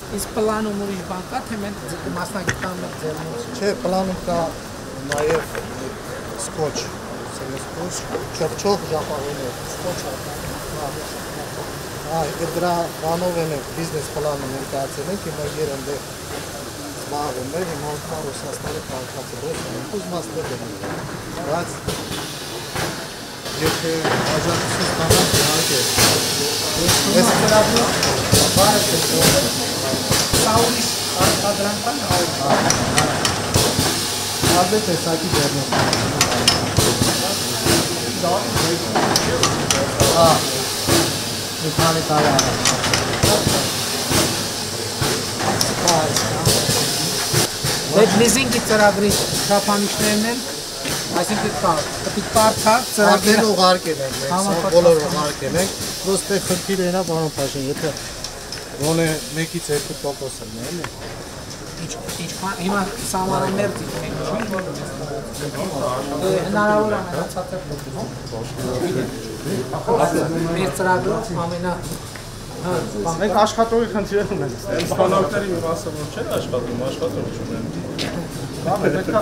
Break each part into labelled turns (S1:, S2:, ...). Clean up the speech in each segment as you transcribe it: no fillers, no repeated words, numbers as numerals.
S1: Is plano ուրիշ բան կա, թե մենք մասնագիտական մեր ձեռնոց։
S2: Չէ, պլանում կա նաև սկոչ, չոք ժապավեներ, սկոչ դրա բանով են բիզնես պլանը ներկայացել ենք, հիմա երանդե զբաղվում էր, հիմա Ռուսաստանի քաղաքացիներ ենք, ուզմաստներ են, բայց եթե աջակցություն ստանանք, իհարկե, ես բարդ է,
S1: Սա ուրիշ արտադրանքան
S2: Ալբետ տեսակի ձեռնոց մի քանի տարի առաջ
S1: Այդ լիզինգի ծրագրի չափանիշներն են, այսինքն պետք է կարդալ
S2: ծրագրերը ուղարկել ենք, բոլոր ուղարկել ենք, պրոստե խնդիրը նա պարոն Փաշին, եթե Ոնե 1-ից 2% են, էլի։
S1: Ինչքան հիմա սահմանամերձ ենք, հնարավոր է մնացածը մեր ծրագրով ամենա
S3: Մենք աշխատողի խնդիրներ ունենք։ Սպանավների մի մասը որ չէ աշխատում, աշխատող չունեն։ Բանը պետք է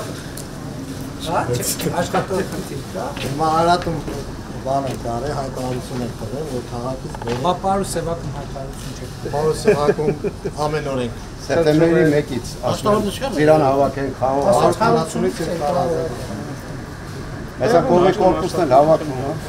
S1: աշխատող խնդիր կա։
S2: Հիմա Արատում բանը կարե հայտարարություն եք տվել, որ քաղաքից
S1: Բա Պարու Սևակում հայտարարություն չեք տվել։
S2: Պարու Սևակում ամեն օր ենք։
S4: Սեպտեմբերի 1-ից Ծիրան հավաքենք
S2: խաղաղությունից ենք տարածել։
S4: Հեսա կողմի կորպուսն էլ հավաքվում, հա։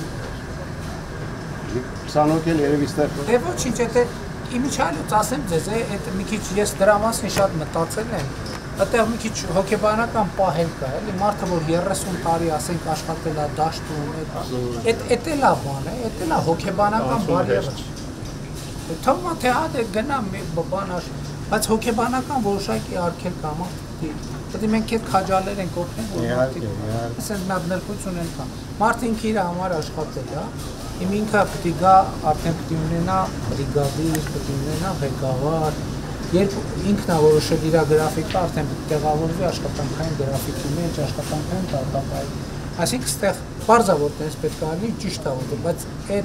S4: 20 հոգի էլ երևի ստեղ։
S1: Դե ոչինչ, եթե իմիջիալից ասեմ ձեզ, այդ մի քիչ ես դրա մասին շատ մտածել եմ։ Այդտեղ մի քիչ հոգեբանական պահել կա, էլի մարդը որ 30 տարի ասենք աշխատել է դաշտում, այդ է լավ բան է, այդ է լավ հոգեբանական բարիերը։ Թվում է թե հա գնա մի բան աշ, բայց հոգեբանական որոշակի արգել կա մարդի։ Պետք է մենք այդ քաջալեր ենք օգնել, որ մարդիկ ասեն մատնելքություն են կան։ Մարդը ինքը իր համար աշխատել է, իմ ինքը պետք է գա, արդեն պետք է ունենա բրիգադիր, պետք է ունենա ղեկավար, երբ ինքն է որոշել իր գրաֆիկը, արդեն պետք է տեղավորվի աշխատանքային գրաֆիկի մեջ, աշխատանքային դատապայում։ Այսինքն ստեղ բարձա որ տես պետք է ալի ճիշտ է ոտը, բայց այդ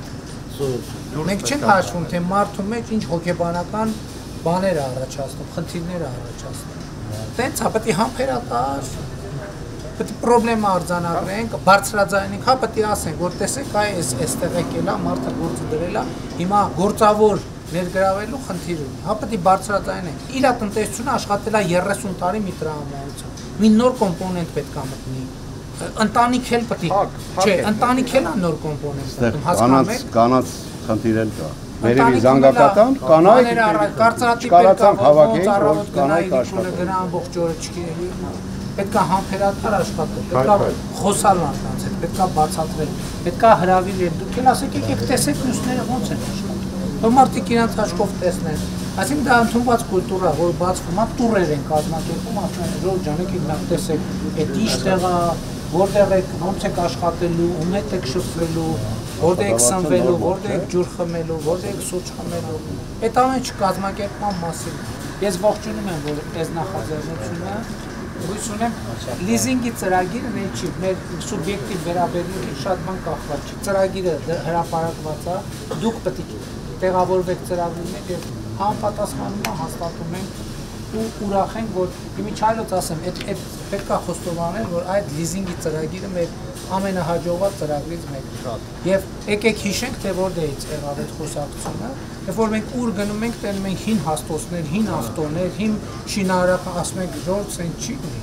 S1: մենք չենք հաշվում, թե մարդու մեջ ինչ հոգեբանական բաներ է առաջացնում, խնդիրներ է առաջացնում։ Տենց է, պետք է համբերատար, պետք է պրոբլեմը արձանագրենք, բարձրաձայնենք, հա պետք է ասենք, որ տեսեք, այստեղ եկել է, մարդը գործը դրել է, հիմա գործավոր ներգրավելու խնդիր ունի, հա պետք է բարձրաձայնենք։ Իր տնտեսությունը աշխատել է 30 տարի մի տրամադրությամբ, մի նոր կոմպոնենտ պետք է մտնի, ընտանիք էլ պետք է, չէ, ընտանիք էլ է նոր կոմպոնենտ մտնում, հասկանում եք։
S4: Կանաց խնդիր էլ կա։ Վերևի զանգակատան, կանայք,
S1: կարծրատիպ առավոտ կանայք աշխատել։ Գնա ամբողջ օրը չգիրելի, պետք է համբերատար աշխատել, պետք է խոսալ մարդկանց հետ, պետք է բացատրել, պետք է հրավիրել, դուք էլ ասեք եկեք տեսեք մյուսները ոնց են աշխատում։ Որ մարդիկ իրենց աչքով տեսնեն, այսինքն դա ընդունված կուլտուրա, որ բացվում է, տուրեր են կազմակերպում, ասում են ժողովուրդ ջան, եկեք նախ տեսեք, այդ ինչ տեղ է, որտեղ եք, ոնց եք աշխատելու, ում հետ եք շփվելու, որտեղ եք սնվելու, որտեղ եք ջուր խմելու, որտեղ եք սուրճ խմելու, այդ ամեն ինչ կազմակերպման մասին։ Ես ողջունում եմ, որ այս նախաձեռնությունը հույս ունեմ լիզինգի ծրագիրը մեր չի, մեր սուբյեկտիվ վերաբերյալի շատ բան կախված չի, ծրագիրը հրապարակված է, դուք պետք է տեղավորվեք ծրագրի մեջ եւ համապատասխանում հաստատում ենք ու ուրախ ենք, որ իմիջիալից ասեմ, այդ պետք է խոստովանել, որ այդ լիզինգի ծրագիրը մեր ամենահաջողված ծրագրից մեկն է։ Եվ եկեք հիշենք, թե որտեղից եղավ այդ խոսակցությունը, երբ որ մենք ուր գնում ենք, տենում ենք հին հաստոցներ, հին ավտոներ, հին շինարարական, ասում ենք ժողովուրդ սենց չի ունի։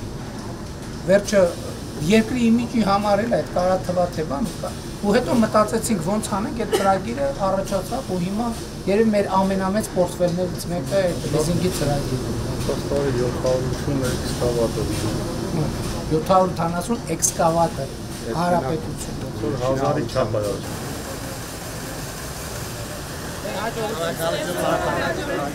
S1: Վերջը երկրի իմիջի համար էլ այդ կարա թվա թե բան կա։ Ու հետո մտածեցինք ոնց անենք, այդ ծրագիրը առաջացավ ու հիմա երևի մեր ամենամեծ պորտֆելներից մեկը է լիզինգի ծրագիրը։ 770 էքսկավատոր հանրապետություն։
S3: 1000-ի չափ է։